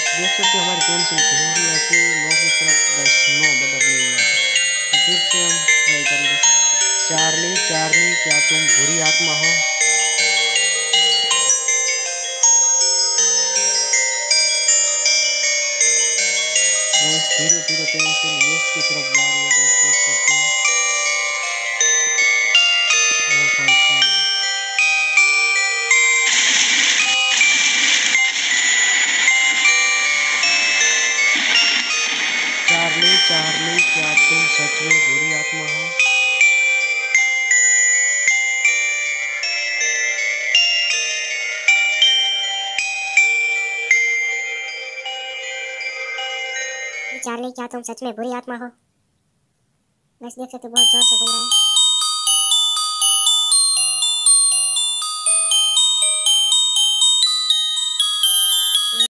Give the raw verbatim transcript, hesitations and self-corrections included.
देख सकते हो हमारी पेंसिल घूम रही है कि नो की तरफ, बस नो बदल नहीं हुआ था। तो फिर से हम ट्राई करेंगे। चार्ली चार्ली क्या तुम बुरी आत्मा हो? गाइस धीरे धीरे पेंसिल यस की तरफ जा रही है, गाइस देख सकते हैं। ओ भाई साहब, चार्ली चार्ली क्या तुम सच में बुरी आत्मा हो? चार्ली क्या तुम सच में बुरी आत्मा हो? बस देख सकते हो बहुत जोर से घूम रहा है।